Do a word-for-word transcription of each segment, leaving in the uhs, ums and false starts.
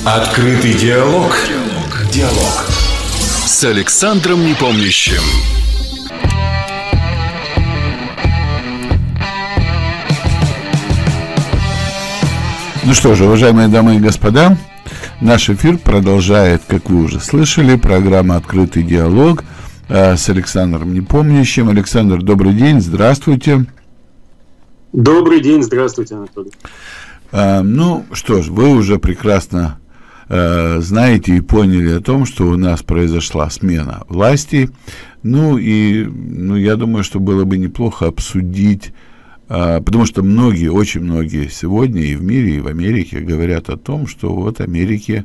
Открытый диалог. Диалог. Диалог. С Александром Непомнящим. Ну что же, уважаемые дамы и господа, наш эфир продолжает, как вы уже слышали, программа «Открытый диалог» э, с Александром Непомнящим. Александр, добрый день, здравствуйте. Добрый день, здравствуйте, Анатолий. Э, ну что ж, вы уже прекрасно э, знаете и поняли о том, что у нас произошла смена власти. Ну и ну, я думаю, что было бы неплохо обсудить, потому что многие, очень многие сегодня и в мире, и в Америке говорят о том, что вот в Америке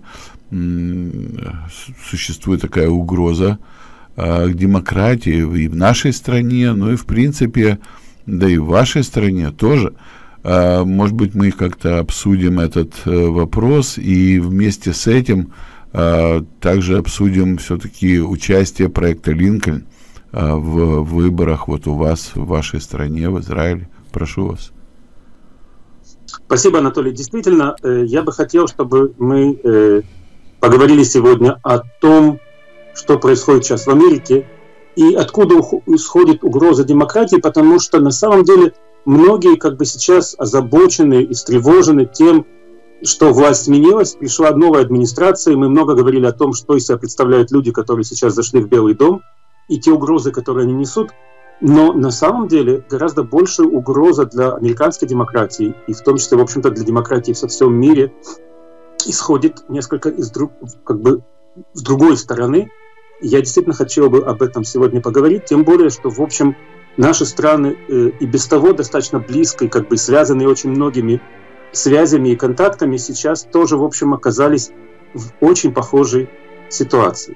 существует такая угроза к демократии и в нашей стране, ну и в принципе, да и в вашей стране тоже. Может быть, мы как-то обсудим этот вопрос и вместе с этим также обсудим все-таки участие проекта «Линкольн» в выборах вот у вас, в вашей стране, в Израиле. Прошу вас. Спасибо, Анатолий. Действительно, я бы хотел, чтобы мы поговорили сегодня о том, что происходит сейчас в Америке и откуда исходит угроза демократии, потому что на самом деле многие как бы сейчас озабочены и встревожены тем, что власть сменилась, пришла новая администрация, и мы много говорили о том, что из себя представляют люди, которые сейчас зашли в Белый дом, и те угрозы, которые они несут. Но на самом деле гораздо большая угроза для американской демократии, и в том числе, в общем-то, для демократии во всем мире, исходит несколько из друг, как бы, с другой стороны. И я действительно хотел бы об этом сегодня поговорить, тем более, что, в общем, наши страны э, и без того достаточно близко, и как бы связанные очень многими связями и контактами, сейчас тоже, в общем, оказались в очень похожей ситуации.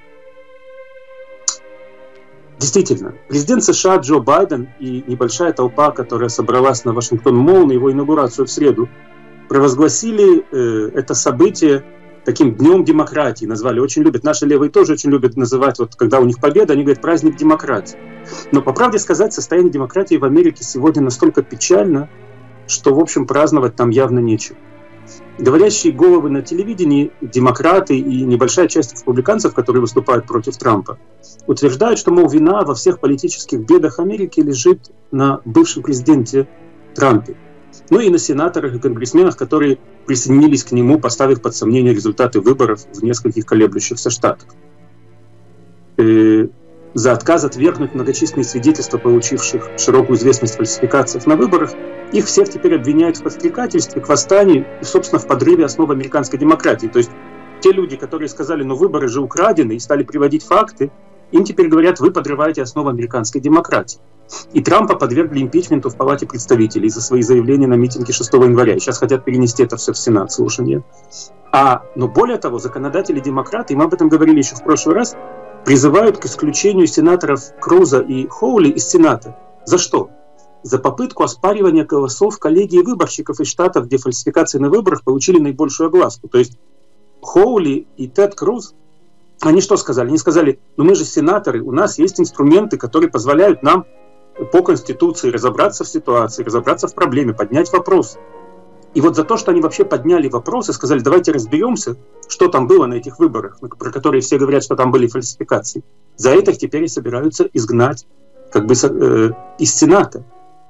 Действительно, президент США Джо Байден и небольшая толпа, которая собралась на Вашингтон-Молл на его инаугурацию в среду, провозгласили э, это событие таким днем демократии, назвали. Очень любят, наши левые тоже очень любят называть, вот когда у них победа, они говорят праздник демократии. Но по правде сказать, состояние демократии в Америке сегодня настолько печально, что, в общем, праздновать там явно нечего. Говорящие головы на телевидении, демократы и небольшая часть республиканцев, которые выступают против Трампа, утверждают, что, мол, вина во всех политических бедах Америки лежит на бывшем президенте Трампе. Ну и на сенаторах и конгрессменах, которые присоединились к нему, поставив под сомнение результаты выборов в нескольких колеблющихся штатах. За отказ отвергнуть многочисленные свидетельства, получивших широкую известность в фальсификациях на выборах, их всех теперь обвиняют в подстрекательстве к восстанию и, собственно, в подрыве основ американской демократии. То есть те люди, которые сказали, ну выборы же украдены, и стали приводить факты, им теперь говорят, вы подрываете основу американской демократии. И Трампа подвергли импичменту в Палате представителей за свои заявления на митинге шестого января. И сейчас хотят перенести это все в Сенат, слушания. А, но более того, законодатели-демократы, и мы об этом говорили еще в прошлый раз, призывают к исключению сенаторов Круза и Хоули из Сената. За что? За попытку оспаривания голосов коллегии выборщиков из штатов, где фальсификации на выборах получили наибольшую огласку. То есть Хоули и Тед Круз, они что сказали? Они сказали, ну мы же сенаторы, у нас есть инструменты, которые позволяют нам по Конституции разобраться в ситуации, разобраться в проблеме, поднять вопрос. И вот за то, что они вообще подняли вопрос и сказали, давайте разберемся, что там было на этих выборах, про которые все говорят, что там были фальсификации, за это их теперь и собираются изгнать как бы э, из Сената.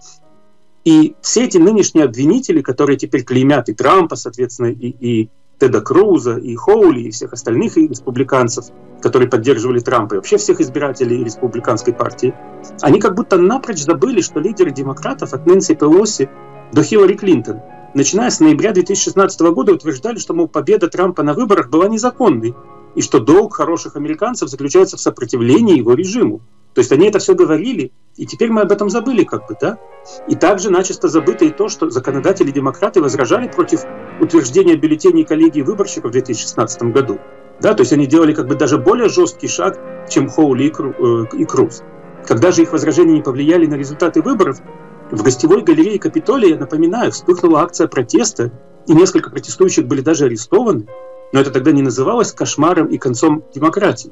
И все эти нынешние обвинители, которые теперь клеймят и Трампа, соответственно, и, и Теда Круза, и Хоули, и всех остальных республиканцев, которые поддерживали Трампа, и вообще всех избирателей республиканской партии, они как будто напрочь забыли, что лидеры демократов от Нэнси Пелоси до Хиллари Клинтон, начиная с ноября две тысячи шестнадцатого года, утверждали, что, мол, победа Трампа на выборах была незаконной, и что долг хороших американцев заключается в сопротивлении его режиму. То есть они это все говорили, и теперь мы об этом забыли как бы, да? И также начисто забыто и то, что законодатели-демократы возражали против утверждения бюллетеней коллегии выборщиков в две тысячи шестнадцатом году. Да? То есть они делали как бы даже более жесткий шаг, чем Хоули и, Кру, э, и Круз. Когда же их возражения не повлияли на результаты выборов, в гостевой галерее Капитолия, напоминаю, вспыхнула акция протеста, и несколько протестующих были даже арестованы, но это тогда не называлось кошмаром и концом демократии.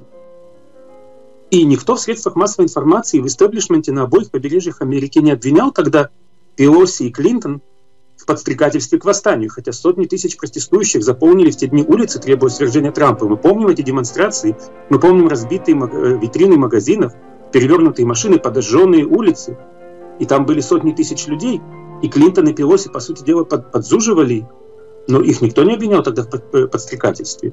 И никто в средствах массовой информации в истеблишменте на обоих побережьях Америки не обвинял тогда Пелоси и Клинтон в подстрекательстве к восстанию, хотя сотни тысяч протестующих заполнили в те дни улицы, требуя свержения Трампа. Мы помним эти демонстрации, мы помним разбитые витрины магазинов, перевернутые машины, подожженные улицы. И там были сотни тысяч людей, и Клинтон и Пелоси, по сути дела, под, подзуживали, но их никто не обвинял тогда в подстрекательстве.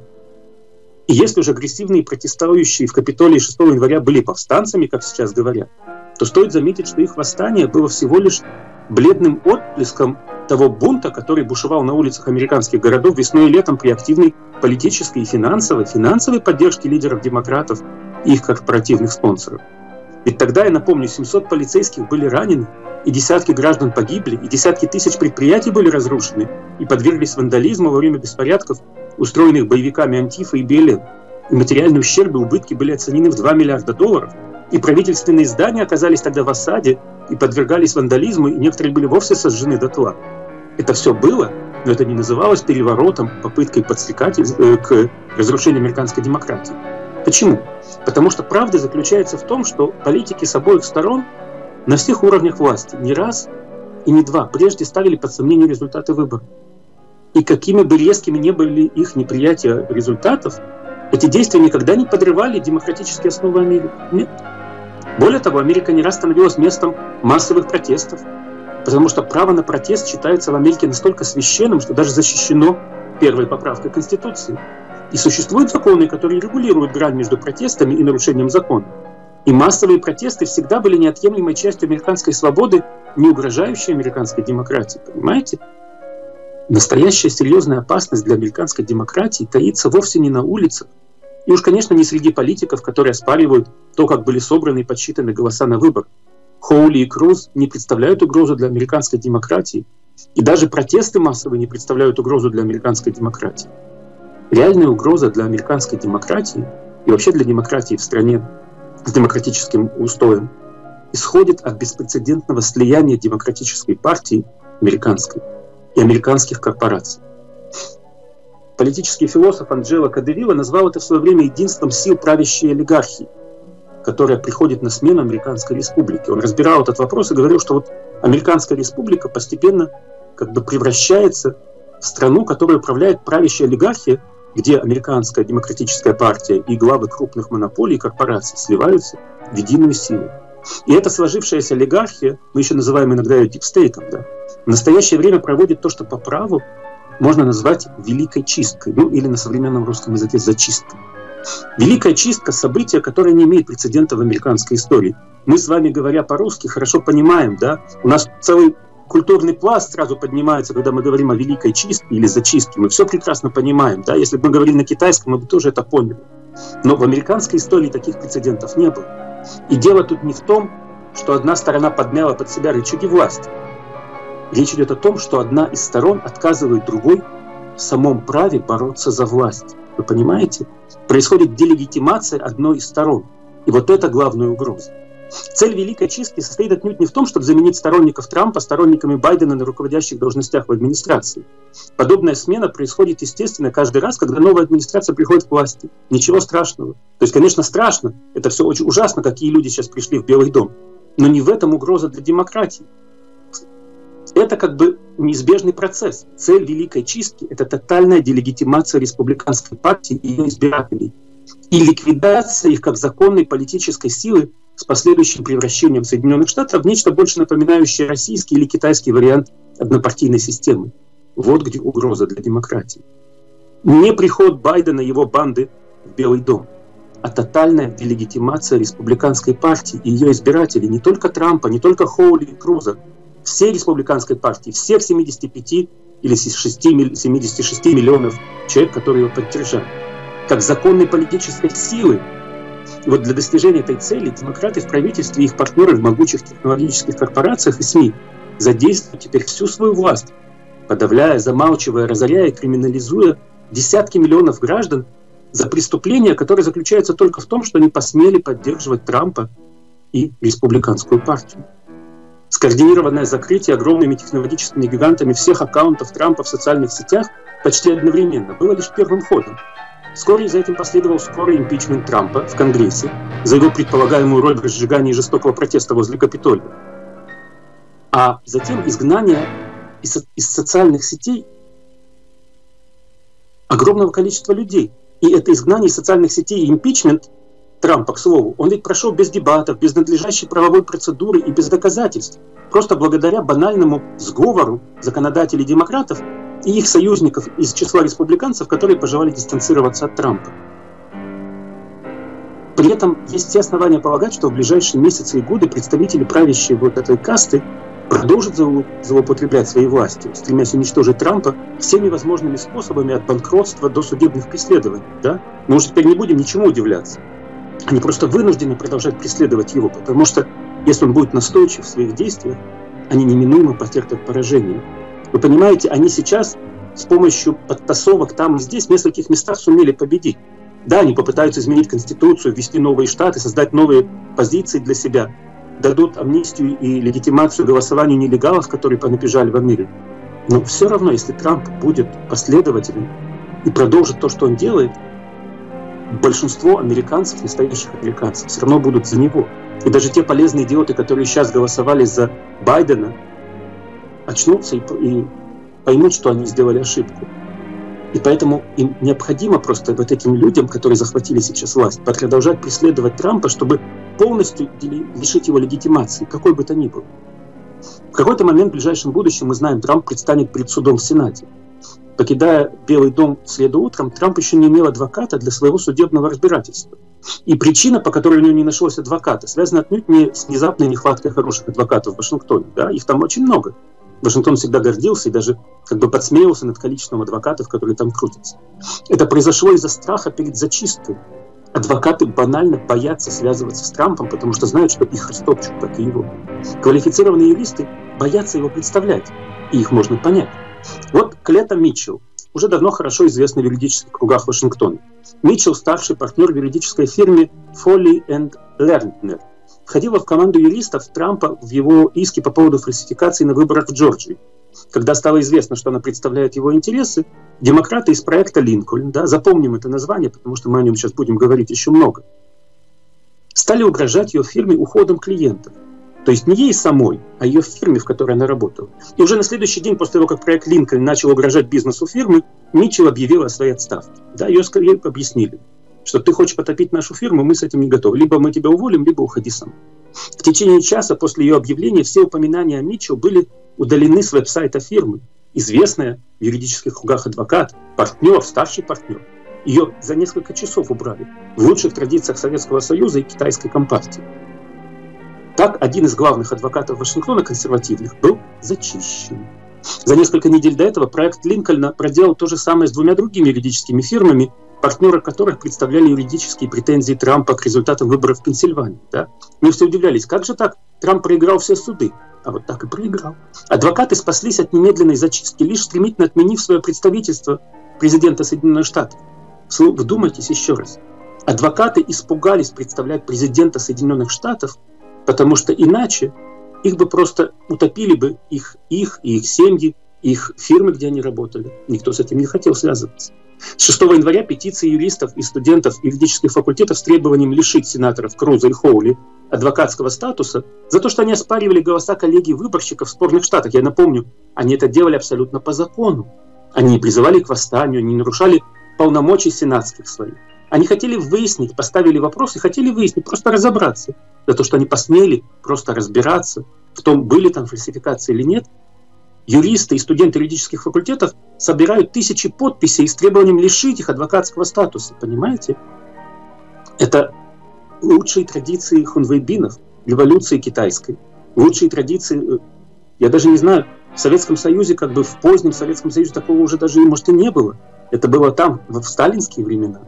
И если уже агрессивные протестующие в Капитолии шестого января были повстанцами, как сейчас говорят, то стоит заметить, что их восстание было всего лишь бледным отблеском того бунта, который бушевал на улицах американских городов весной и летом при активной политической и финансовой, финансовой поддержке лидеров демократов и их корпоративных спонсоров. Ведь тогда, я напомню, семьсот полицейских были ранены, и десятки граждан погибли, и десятки тысяч предприятий были разрушены и подверглись вандализму во время беспорядков, устроенных боевиками Антифа и БЛМ. И материальные ущербы и убытки были оценены в два миллиарда долларов, и правительственные здания оказались тогда в осаде и подвергались вандализму, и некоторые были вовсе сожжены дотла. Это все было, но это не называлось переворотом, попыткой подстрекать к разрушению американской демократии. Почему? Потому что правда заключается в том, что политики с обоих сторон на всех уровнях власти не раз и не два прежде ставили под сомнение результаты выборов. И какими бы резкими ни были их неприятия результатов, эти действия никогда не подрывали демократические основы Америки. Нет. Более того, Америка не раз становилась местом массовых протестов, потому что право на протест считается в Америке настолько священным, что даже защищено первой поправкой Конституции. И существуют законы, которые регулируют грань между протестами и нарушением закона. И массовые протесты всегда были неотъемлемой частью американской свободы, не угрожающей американской демократии. Понимаете? Настоящая серьезная опасность для американской демократии таится вовсе не на улицах. И уж, конечно, не среди политиков, которые оспаривают то, как были собраны и подсчитаны голоса на выборах. Хоули и Круз не представляют угрозу для американской демократии. И даже протесты массовые не представляют угрозу для американской демократии. Реальная угроза для американской демократии и вообще для демократии в стране с демократическим устоем исходит от беспрецедентного слияния демократической партии американской и американских корпораций. Политический философ Анджело Кадевилла назвал это в свое время единством сил правящей олигархии, которая приходит на смену американской республике. Он разбирал этот вопрос и говорил, что вот американская республика постепенно как бы превращается в страну, которой управляет правящая олигархия, где американская демократическая партия и главы крупных монополий и корпораций сливаются в единую силу. И эта сложившаяся олигархия, мы еще называем иногда ее дипстейтом, да, в настоящее время проводит то, что по праву можно назвать великой чисткой, ну или на современном русском языке зачисткой. Великая чистка — событие, которое не имеет прецедента в американской истории. Мы с вами, говоря по-русски, хорошо понимаем, да, у нас целый культурный пласт сразу поднимается, когда мы говорим о великой чистке или зачистке. Мы все прекрасно понимаем, да, если бы мы говорили на китайском, мы бы тоже это поняли. Но в американской истории таких прецедентов не было. И дело тут не в том, что одна сторона подмяла под себя рычаги власти. Речь идет о том, что одна из сторон отказывает другой в самом праве бороться за власть. Вы понимаете? Происходит делегитимация одной из сторон. И вот это главная угроза. Цель Великой чистки состоит отнюдь не в том, чтобы заменить сторонников Трампа сторонниками Байдена на руководящих должностях в администрации. Подобная смена происходит, естественно, каждый раз, когда новая администрация приходит к власти. Ничего страшного. То есть, конечно, страшно. Это все очень ужасно, какие люди сейчас пришли в Белый дом. Но не в этом угроза для демократии. Это как бы неизбежный процесс. Цель Великой чистки — это тотальная делегитимация республиканской партии и ее избирателей. И ликвидация их как законной политической силы с последующим превращением Соединенных Штатов в нечто больше напоминающее российский или китайский вариант однопартийной системы. Вот где угроза для демократии. Не приход Байдена и его банды в Белый дом, а тотальная делегитимация республиканской партии и ее избирателей, не только Трампа, не только Хоули и Круза, всей республиканской партии, всех семидесяти пяти или семидесяти шести миллионов человек, которые его поддержали, как законной политической силы. И вот для достижения этой цели демократы в правительстве и их партнеры в могучих технологических корпорациях и СМИ задействуют теперь всю свою власть, подавляя, замалчивая, разоряя и криминализуя десятки миллионов граждан за преступления, которые заключаются только в том, что они посмели поддерживать Трампа и республиканскую партию. Скоординированное закрытие огромными технологическими гигантами всех аккаунтов Трампа в социальных сетях почти одновременно было лишь первым ходом. Вскоре за этим последовал скорый импичмент Трампа в Конгрессе за его предполагаемую роль в разжигании жестокого протеста возле Капитолия. А затем изгнание из, из социальных сетей огромного количества людей. И это изгнание из социальных сетей и импичмент Трампа, к слову, он ведь прошел без дебатов, без надлежащей правовой процедуры и без доказательств. Просто благодаря банальному сговору законодателей демократов и их союзников из числа республиканцев, которые пожелали дистанцироваться от Трампа. При этом есть все основания полагать, что в ближайшие месяцы и годы представители правящей вот этой касты продолжат злоупотреблять своей властью, стремясь уничтожить Трампа всеми возможными способами от банкротства до судебных преследований. Да? Мы уже теперь не будем ничему удивляться. Они просто вынуждены продолжать преследовать его, потому что если он будет настойчив в своих действиях, они неминуемо потерпят поражение. Вы понимаете, они сейчас с помощью подтасовок там и здесь в нескольких местах сумели победить. Да, они попытаются изменить Конституцию, ввести новые штаты, создать новые позиции для себя, дадут амнистию и легитимацию голосованию нелегалов, которые понабежали в Америку. Но все равно, если Трамп будет последователем и продолжит то, что он делает, большинство американцев, настоящих американцев, все равно будут за него. И даже те полезные идиоты, которые сейчас голосовали за Байдена, очнутся и, и поймут, что они сделали ошибку. И поэтому им необходимо просто вот этим людям, которые захватили сейчас власть, продолжать преследовать Трампа, чтобы полностью лишить его легитимации, какой бы то ни был. В какой-то момент в ближайшем будущем, мы знаем, Трамп предстанет перед судом в Сенате. Покидая Белый дом в среду утром, Трамп еще не имел адвоката для своего судебного разбирательства. И причина, по которой у него не нашлось адвоката, связана отнюдь не с внезапной нехваткой хороших адвокатов в Вашингтоне. Да? Их там очень много. Вашингтон всегда гордился и даже как бы подсмеивался над количеством адвокатов, которые там крутятся. Это произошло из-за страха перед зачисткой. Адвокаты банально боятся связываться с Трампом, потому что знают, что их растопчут, как и его. Квалифицированные юристы боятся его представлять, и их можно понять. Вот Клета Митчелл, уже давно хорошо известна в юридических кругах Вашингтона. Митчелл – старший партнер в юридической фирме Foley энд Lerner. Входила в команду юристов Трампа в его иске по поводу фальсификации на выборах в Джорджии. Когда стало известно, что она представляет его интересы, демократы из проекта «Линкольн», да, запомним это название, потому что мы о нем сейчас будем говорить еще много, стали угрожать ее фирме уходом клиентов. То есть не ей самой, а ее фирме, в которой она работала. И уже на следующий день, после того, как проект «Линкольн» начал угрожать бизнесу фирмы, Митчелл объявила о своей отставке. Да, ее скорее объяснили, что ты хочешь потопить нашу фирму, мы с этим не готовы. Либо мы тебя уволим, либо уходи сам. В течение часа после ее объявления все упоминания о Митчелл были удалены с веб-сайта фирмы. Известная в юридических кругах адвокат, партнер, старший партнер. Ее за несколько часов убрали в лучших традициях Советского Союза и китайской компартии. Так, один из главных адвокатов Вашингтона, консервативных, был зачищен. За несколько недель до этого проект Линкольна проделал то же самое с двумя другими юридическими фирмами, партнеры которых представляли юридические претензии Трампа к результатам выборов в Пенсильвании. Да? Мы все удивлялись, как же так? Трамп проиграл все суды. А вот так и проиграл. Адвокаты спаслись от немедленной зачистки, лишь стремительно отменив свое представительство президента Соединенных Штатов. Вдумайтесь еще раз. Адвокаты испугались представлять президента Соединенных Штатов, потому что иначе их бы просто утопили бы, их, их и их семьи, их фирмы, где они работали. Никто с этим не хотел связываться. С шестого января петиции юристов и студентов юридических факультетов с требованием лишить сенаторов Круза и Хоули адвокатского статуса за то, что они оспаривали голоса коллегий выборщиков в спорных штатах. Я напомню, они это делали абсолютно по закону. Они не призывали к восстанию, они не нарушали полномочий сенатских своих. Они хотели выяснить, поставили вопрос и хотели выяснить, просто разобраться. За то, что они посмели просто разбираться в том, были там фальсификации или нет. Юристы и студенты юридических факультетов собирают тысячи подписей с требованием лишить их адвокатского статуса. Понимаете? Это лучшие традиции хунвейбинов, революции китайской. Лучшие традиции, я даже не знаю, в Советском Союзе, как бы в позднем Советском Союзе такого уже даже, может, и не было. Это было там, в сталинские времена.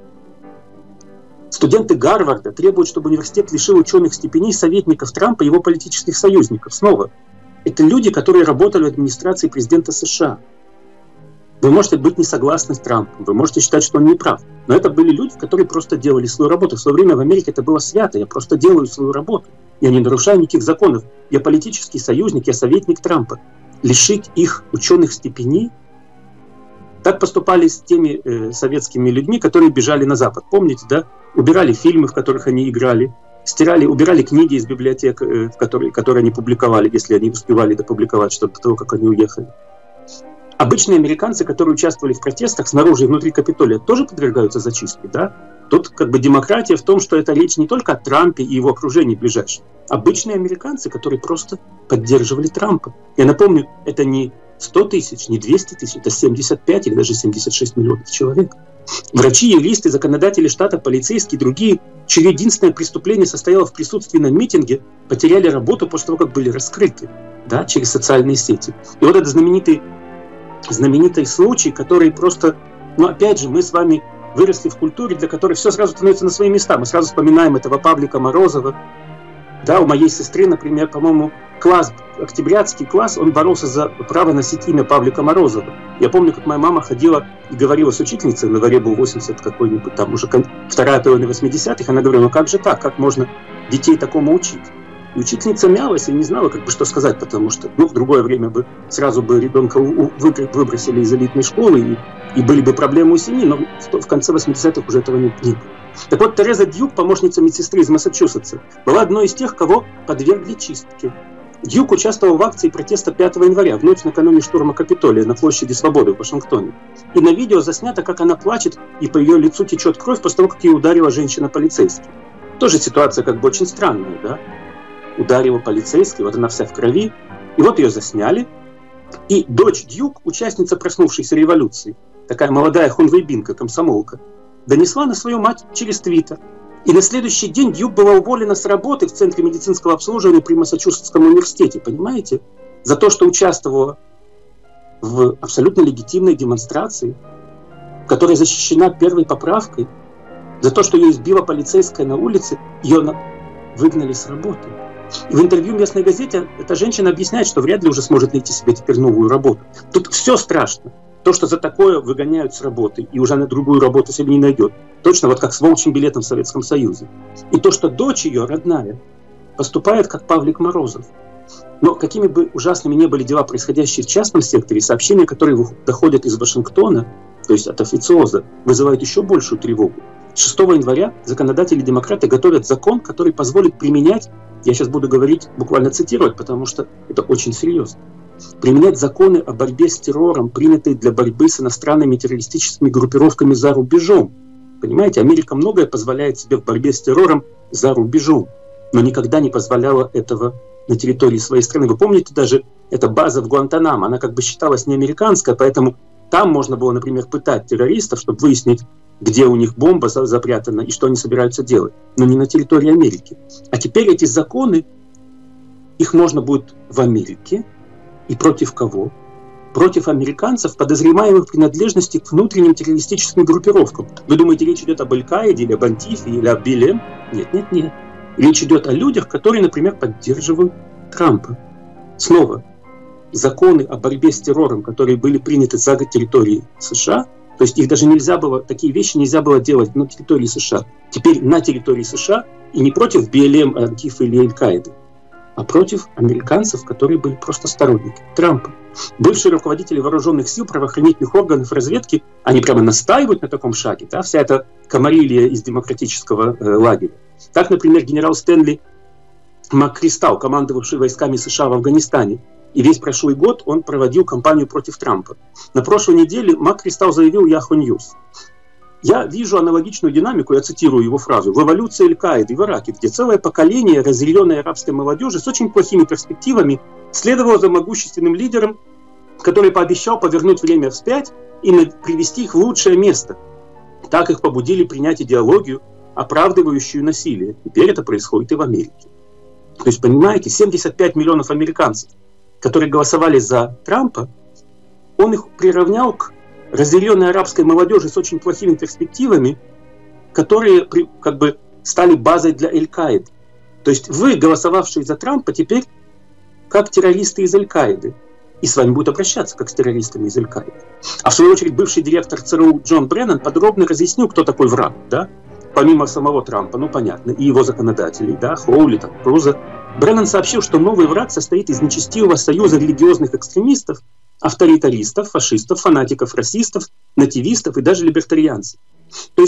Студенты Гарварда требуют, чтобы университет лишил ученых степеней советников Трампа и его политических союзников. Снова, это люди, которые работали в администрации президента США. Вы можете быть не согласны с Трампом, вы можете считать, что он не прав. Но это были люди, которые просто делали свою работу. В свое время в Америке это было свято. Я просто делаю свою работу. Я не нарушаю никаких законов. Я политический союзник, я советник Трампа. Лишить их ученых степеней? Так поступали с теми э, советскими людьми, которые бежали на Запад. Помните, да? Убирали фильмы, в которых они играли. стирали, убирали книги из библиотек, которые, которые они публиковали, если они успевали допубликовать что-то до того, как они уехали. Обычные американцы, которые участвовали в протестах снаружи и внутри Капитолия, тоже подвергаются зачистке, да? Тут как бы демократия в том, что это речь не только о Трампе и его окружении ближайшем. Обычные американцы, которые просто поддерживали Трампа. Я напомню, это не сто тысяч, не двести тысяч, это семьдесят пять или даже семьдесят шесть миллионов человек. Врачи, юристы, законодатели штата, полицейские и другие, чье единственное преступление состояло в присутствии на митинге, потеряли работу после того, как были раскрыты, да, через социальные сети. И вот этот знаменитый, знаменитый случай, который просто, ну опять же, мы с вами выросли в культуре, для которой все сразу становится на свои места. Мы сразу вспоминаем этого Павлика Морозова. Да, у моей сестры, например, по-моему, класс, октябрятский класс, он боролся за право носить имя Павлика Морозова. Я помню, как моя мама ходила и говорила с учительницей, на дворе был восемьдесят какой-нибудь, там уже вторая половина восьмидесятых, она говорила, ну как же так, как можно детей такому учить? И учительница мялась и не знала, как бы что сказать, потому что, ну, в другое время бы сразу бы ребенка выбросили из элитной школы, и, и были бы проблемы у семьи, но в конце восьмидесятых уже этого не было. Так вот, Тереза Дьюк, помощница медсестры из Массачусетса, была одной из тех, кого подвергли чистке. Дьюк участвовал в акции протеста пятого января, в ночь накануне штурма Капитолия на площади Свободы в Вашингтоне. И на видео заснято, как она плачет, и по ее лицу течет кровь после того, как ее ударила женщина-полицейский. Тоже ситуация как бы очень странная, да? Ударила полицейский, вот она вся в крови, и вот ее засняли. И дочь Дьюк, участница проснувшейся революции, такая молодая хунвейбинка, комсомолка, донесла на свою мать через Твиттер. И на следующий день Дьюк была уволена с работы в Центре медицинского обслуживания при Массачусетском университете, понимаете? За то, что участвовала в абсолютно легитимной демонстрации, которая защищена первой поправкой, за то, что ее избила полицейская на улице, ее выгнали с работы. И в интервью местной газете эта женщина объясняет, что вряд ли уже сможет найти себе теперь новую работу. Тут все страшно. То, что за такое выгоняют с работы, и уже на другую работу себе не найдет. Точно вот как с волчьим билетом в Советском Союзе. И то, что дочь ее, родная, поступает как Павлик Морозов. Но какими бы ужасными ни были дела, происходящие в частном секторе, сообщения, которые доходят из Вашингтона, то есть от официоза, вызывают еще большую тревогу. шестого января законодатели-демократы готовят закон, который позволит применять, я сейчас буду говорить, буквально цитировать, потому что это очень серьезно, применять законы о борьбе с террором, принятые для борьбы с иностранными террористическими группировками за рубежом. Понимаете, Америка многое позволяет себе в борьбе с террором за рубежом, но никогда не позволяла этого на территории своей страны. Вы помните, даже эта база в Гуантанамо, она как бы считалась не американская, поэтому там можно было, например, пытать террористов, чтобы выяснить, где у них бомба запрятана и что они собираются делать, но не на территории Америки. А теперь эти законы, их можно будет в Америке. И против кого? Против американцев, подозреваемых в принадлежности к внутренним террористическим группировкам. Вы думаете, речь идет об Аль-Каиде, или об Антифе, или об Билем? Нет, нет, нет. Речь идет о людях, которые, например, поддерживают Трампа. Снова, законы о борьбе с террором, которые были приняты за территорией США, то есть их даже нельзя было, такие вещи нельзя было делать на территории США. Теперь на территории США и не против Би Эл Эм, Антифа или Аль-Каиды, а против американцев, которые были просто сторонники Трампа. Бывшие руководители вооруженных сил, правоохранительных органов, разведки, они прямо настаивают на таком шаге, да, вся эта комарилья из демократического э, лагеря. Так, например, генерал Стэнли МакКристал, командовавший войсками США в Афганистане, и весь прошлый год он проводил кампанию против Трампа. На прошлой неделе МакКристал заявил Yahoo News: «Я вижу аналогичную динамику», я цитирую его фразу, «в эволюции Аль-Каиды в Ираке, где целое поколение разъяренной арабской молодежи с очень плохими перспективами следовало за могущественным лидером, который пообещал повернуть время вспять и привести их в лучшее место. Так их побудили принять идеологию, оправдывающую насилие. Теперь это происходит и в Америке». То есть, понимаете, семьдесят пять миллионов американцев, которые голосовали за Трампа, он их приравнял к разъяренной арабской молодежи с очень плохими перспективами, которые как бы стали базой для Аль-Каиды. То есть вы, голосовавшие за Трампа, теперь как террористы из Аль-Каиды. И с вами будут обращаться как с террористами из Аль-Каиды. А в свою очередь бывший директор ЦРУ Джон Бреннан подробно разъяснил, кто такой враг, да? Помимо самого Трампа, ну понятно, и его законодателей, да, Хоули, там, Круза. Бреннан сообщил, что новый враг состоит из нечестивого союза религиозных экстремистов, авторитаристов, фашистов, фанатиков, расистов, нативистов и даже либертарианцев. То есть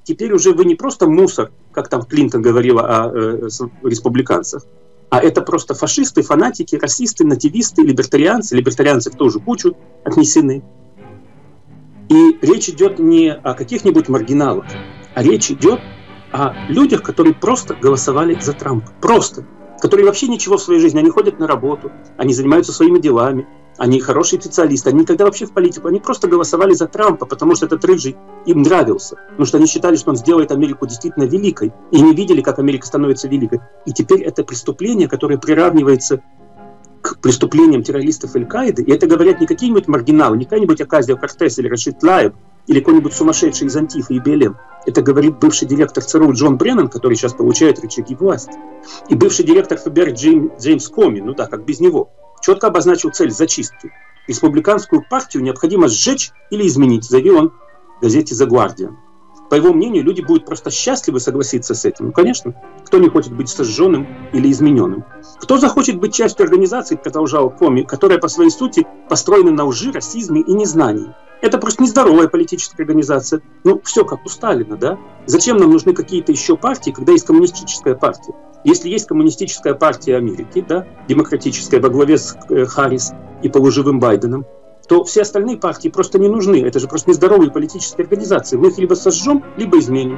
теперь уже вы не просто мусор, как там Клинтон говорила о э, республиканцах, а это просто фашисты, фанатики, расисты, нативисты, либертарианцы, либертарианцы в ту же кучу отнесены. И речь идет не о каких-нибудь маргиналах, а речь идет о людях, которые просто голосовали за Трампа. Просто. Которые вообще ничего в своей жизни. Они ходят на работу, они занимаются своими делами, они хорошие специалисты, они никогда вообще в политику. Они просто голосовали за Трампа, потому что этот рыжий им нравился. Потому что они считали, что он сделает Америку действительно великой. И не видели, как Америка становится великой. И теперь это преступление, которое приравнивается к преступлениям террористов Аль-Каиды. И это говорят не какие-нибудь маргиналы, не какая-нибудь Оказио-Кортес или Рашид Тлаев, или какой-нибудь сумасшедший из Антифа и Бэ Эл Эм. Это говорит бывший директор ЦРУ Джон Бреннан, который сейчас получает рычаги власти. И бывший директор эф бэ эр Джейм, Джеймс Коми, ну да, как без него, четко обозначил цель зачистки. Республиканскую партию необходимо сжечь или изменить, заявил он в газете The Guardian. По его мнению, люди будут просто счастливы согласиться с этим. Ну, конечно, кто не хочет быть сожженным или измененным? Кто захочет быть частью организации, продолжал Коми, которая по своей сути построена на лжи, расизме и незнании? Это просто нездоровая политическая организация. Ну, все как у Сталина, да? Зачем нам нужны какие-то еще партии, когда есть коммунистическая партия? Если есть коммунистическая партия Америки, да, демократическая, во главе с э, Харрис и полуживым Байденом, то все остальные партии просто не нужны. Это же просто нездоровые политические организации. Мы их либо сожжем, либо изменим.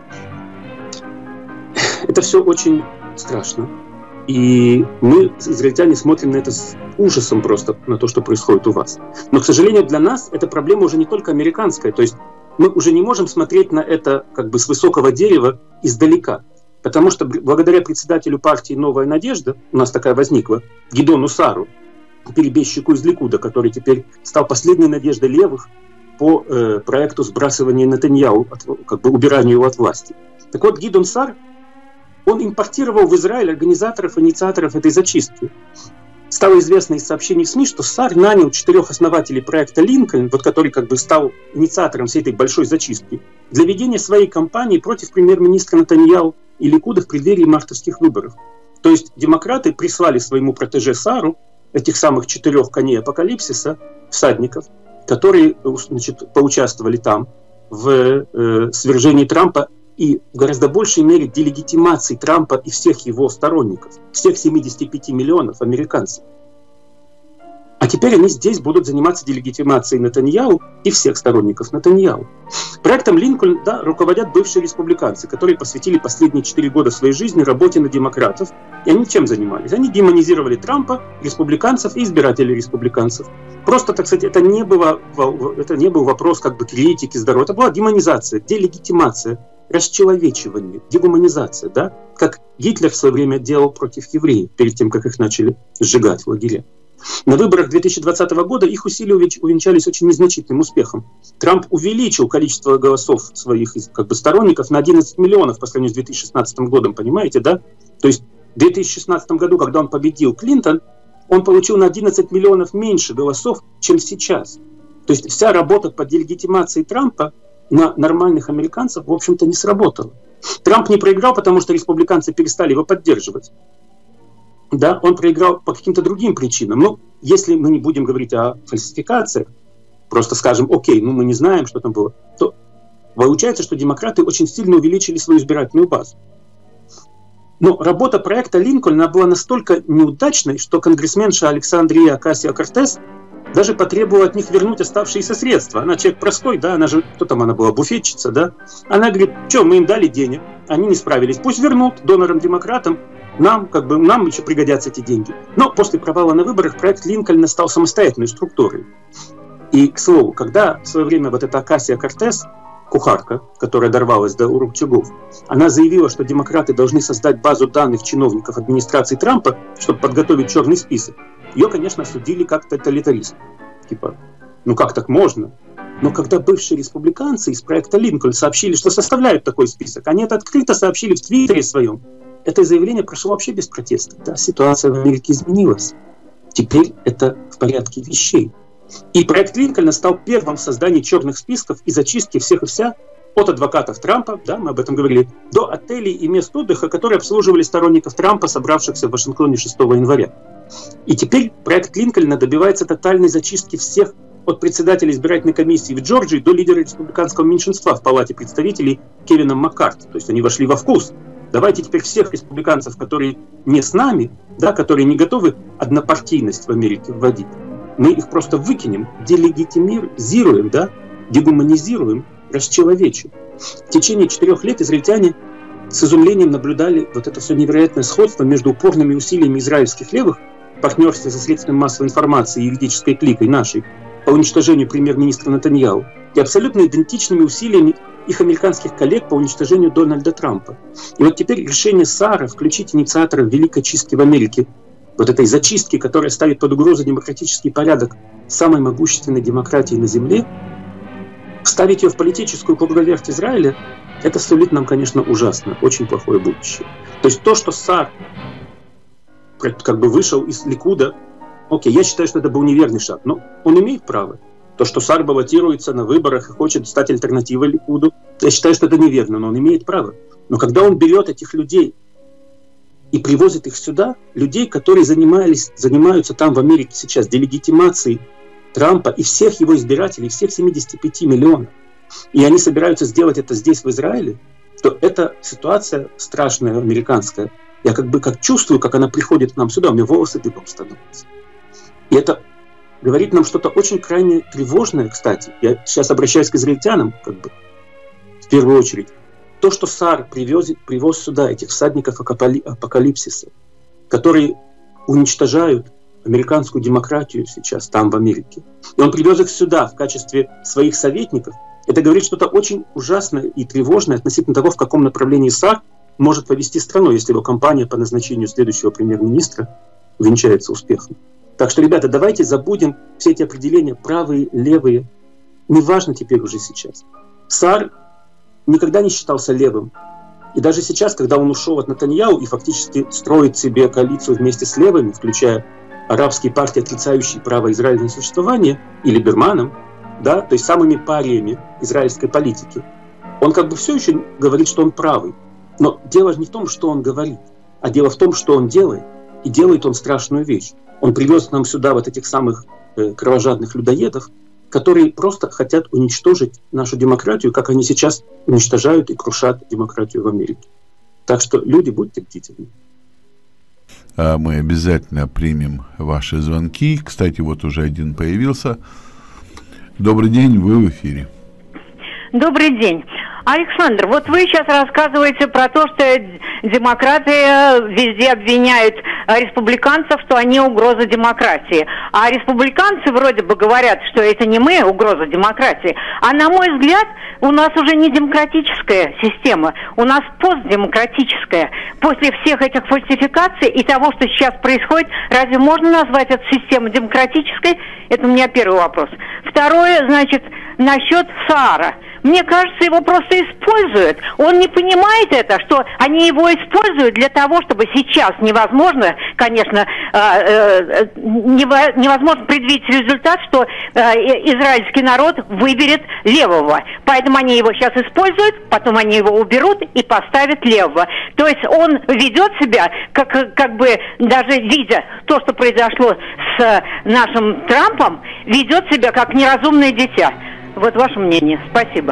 Это все очень страшно. И мы, израильтяне, смотрим на это с ужасом просто, на то, что происходит у вас. Но, к сожалению, для нас эта проблема уже не только американская. То есть мы уже не можем смотреть на это как бы с высокого дерева издалека. Потому что благодаря председателю партии «Новая надежда», у нас такая возникла, Гидону Сару, перебежчику из Ликуда, который теперь стал последней надеждой левых по э, проекту сбрасывания Нетаньяху, от, как бы убирания его от власти. Так вот, Гидон Сар, он импортировал в Израиль организаторов, инициаторов этой зачистки. Стало известно из сообщений в СМИ, что Сар нанял четырех основателей проекта «Линкольн», вот который как бы стал инициатором всей этой большой зачистки, для ведения своей кампании против премьер-министра Нетаньяху и Ликуда в преддверии мартовских выборов. То есть демократы прислали своему протеже Сару этих самых четырех коней апокалипсиса, всадников, которые, значит, поучаствовали там в э, свержении Трампа и в гораздо большей мере делегитимации Трампа и всех его сторонников, всех семидесяти пяти миллионов американцев. А теперь они здесь будут заниматься делегитимацией Нетаньяху и всех сторонников Нетаньяху. Проектом «Линкольн», да, руководят бывшие республиканцы, которые посвятили последние четыре года своей жизни работе на демократов. И они чем занимались? Они демонизировали Трампа, республиканцев и избирателей республиканцев. Просто, так сказать, это не, было, это не был вопрос как бы критики, здоровья. Это была демонизация, делегитимация, расчеловечивание, дегуманизация, да? Как Гитлер в свое время делал против евреев, перед тем, как их начали сжигать в лагере. На выборах две тысячи двадцатого года их усилия увенчались очень незначительным успехом. Трамп увеличил количество голосов своих как бы, сторонников на одиннадцать миллионов по сравнению с две тысячи шестнадцатым годом, понимаете, да? То есть в две тысячи шестнадцатом году, когда он победил Клинтон, он получил на одиннадцать миллионов меньше голосов, чем сейчас. То есть вся работа по делегитимации Трампа на нормальных американцев, в общем-то, не сработала. Трамп не проиграл, потому что республиканцы перестали его поддерживать. Да, он проиграл по каким-то другим причинам. Ну, если мы не будем говорить о фальсификациях, просто скажем, окей, ну мы не знаем, что там было, то получается, что демократы очень сильно увеличили свою избирательную базу. Но работа проекта «Линкольна» была настолько неудачной, что конгрессменша Александрия Окасио-Кортес даже потребовала от них вернуть оставшиеся средства. Она человек простой, да, она же, кто там она была, буфетчица, да. Она говорит, что, мы им дали денег, они не справились, пусть вернут донорам-демократам, нам, как бы, нам еще пригодятся эти деньги. Но после провала на выборах проект Линкольна стал самостоятельной структурой. И, к слову, когда в свое время вот эта Окасио-Кортес, кухарка, которая дорвалась до рычагов, она заявила, что демократы должны создать базу данных чиновников администрации Трампа, чтобы подготовить черный список. Ее, конечно, осудили как тоталитарист. Типа, ну как так можно? Но когда бывшие республиканцы из проекта «Линкольн» сообщили, что составляют такой список, они это открыто сообщили в Твиттере своем, это заявление прошло вообще без протеста. Да, ситуация в Америке изменилась. Теперь это в порядке вещей. И проект Линкольна стал первым в создании черных списков и зачистки всех и вся от адвокатов Трампа, да, мы об этом говорили, до отелей и мест отдыха, которые обслуживали сторонников Трампа, собравшихся в Вашингтоне шестого января. И теперь проект Линкольна добивается тотальной зачистки всех от председателя избирательной комиссии в Джорджии до лидера республиканского меньшинства в Палате представителей Кевина Маккарти. То есть они вошли во вкус. Давайте теперь всех республиканцев, которые не с нами, да, которые не готовы однопартийность в Америке вводить, мы их просто выкинем, делегитимизируем, да, дегуманизируем, расчеловечим. В течение четырех лет израильтяне с изумлением наблюдали вот это все невероятное сходство между упорными усилиями израильских левых в партнерстве со средствами массовой информации и юридической кликой нашей по уничтожению премьер-министра Нетаньяху и абсолютно идентичными усилиями их американских коллег по уничтожению Дональда Трампа. И вот теперь решение Саара включить инициатора Великой чистки в Америке, вот этой зачистки, которая ставит под угрозу демократический порядок самой могущественной демократии на Земле, ставить ее в политическую круговерть Израиля, это сулит нам, конечно, ужасно, очень плохое будущее. То есть то, что Саар как бы вышел из Ликуда, окей, я считаю, что это был неверный шаг, но он имеет право. То, что Саар баллотируется на выборах и хочет стать альтернативой Ликуду, я считаю, что это неверно, но он имеет право. Но когда он берет этих людей и привозит их сюда, людей, которые занимались, занимаются там в Америке сейчас делегитимацией Трампа и всех его избирателей, всех семидесяти пяти миллионов, и они собираются сделать это здесь, в Израиле, то эта ситуация страшная, американская. Я как бы как чувствую, как она приходит к нам сюда, у меня волосы дыбом становятся. И это говорит нам что-то очень крайне тревожное, кстати. Я сейчас обращаюсь к израильтянам, как бы, в первую очередь. То, что Саар привез, привез сюда этих всадников апокалипсиса, которые уничтожают американскую демократию сейчас там, в Америке. И он привез их сюда в качестве своих советников. Это говорит что-то очень ужасное и тревожное относительно того, в каком направлении Саар может повести страну, если его кампания по назначению следующего премьер-министра увенчается успехом. Так что, ребята, давайте забудем все эти определения, правые, левые. Неважно теперь уже сейчас. Саар никогда не считался левым. И даже сейчас, когда он ушел от Нетаньяху и фактически строит себе коалицию вместе с левыми, включая арабские партии, отрицающие право Израиля на существование, и Либерманом, да, то есть самыми париями израильской политики, он как бы все еще говорит, что он правый. Но дело не в том, что он говорит, а дело в том, что он делает. И делает он страшную вещь. Он привез нам сюда вот этих самых э, кровожадных людоедов, которые просто хотят уничтожить нашу демократию, как они сейчас уничтожают и крушат демократию в Америке. Так что, люди, будьте бдительны. Мы обязательно примем ваши звонки. Кстати, вот уже один появился. Добрый день, вы в эфире. Добрый день. Александр, вот вы сейчас рассказываете про то, что демократы везде обвиняют республиканцев, что они угроза демократии. А республиканцы вроде бы говорят, что это не мы угроза демократии. А на мой взгляд, у нас уже не демократическая система, у нас постдемократическая. После всех этих фальсификаций и того, что сейчас происходит, разве можно назвать эту систему демократической? Это у меня первый вопрос. Второе, значит, насчет Саара. Мне кажется, его просто используют. Он не понимает это, что они его используют для того, чтобы сейчас невозможно, конечно, невозможно предвидеть результат, что израильский народ выберет левого. Поэтому они его сейчас используют, потом они его уберут и поставят левого. То есть он ведет себя, как, как бы даже видя то, что произошло с нашим Трампом, ведет себя как неразумное дитя. Вот ваше мнение. Спасибо.